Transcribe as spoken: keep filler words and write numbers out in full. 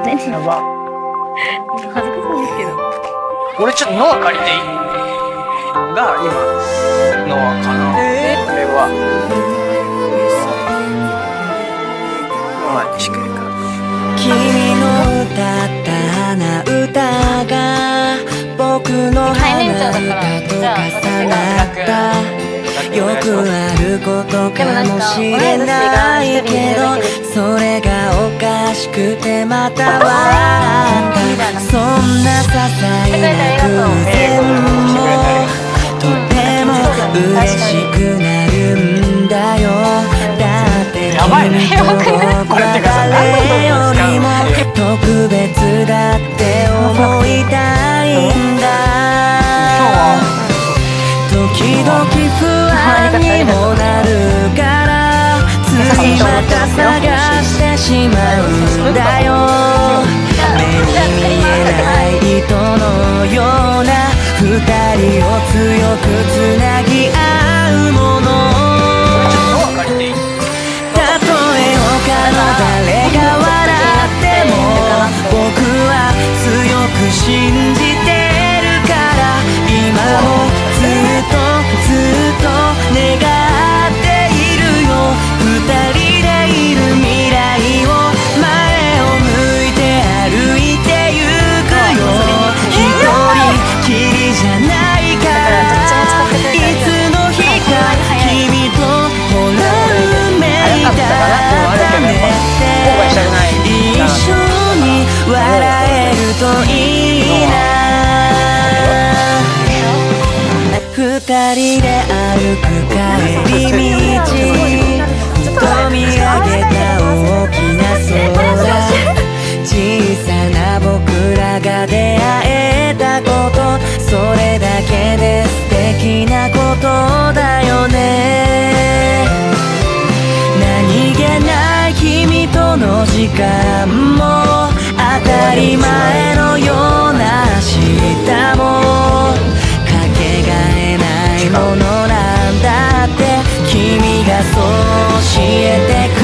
やば。 恥ずかしいんですけど。 俺ちょっとノア借りていい？が今ノアかな。えー、これはノアにしてくれるか。 君の歌った鼻歌が僕の鼻歌と重なった。よくあることかもしれないけど、それがおかしくてまた笑った。そんな些細な偶然もとても嬉しくなるんだよ。だって君と僕は誰よりも特別だって思いたいんだ。時々不安にもなるからついまた探してしまうんだよ。目に見えない糸のような二人を強くつなぎ合うもの。たとえ他の誰が笑っても僕は強く信じてるから、今もずっとずっと願っているよ。二人でいる未来を前を向いて歩いてゆくよ。一人きりじゃないから、いつの日か君とほら運命がためて一緒に笑えるといいな。二人で歩く帰り道、ふと見上げた大きな空、小さな僕らが出会えたこと、それだけで素敵なことだよね。何気ない君との時間も当たり前のような明日もかけがえないものなんだって君がそう教えてくれる。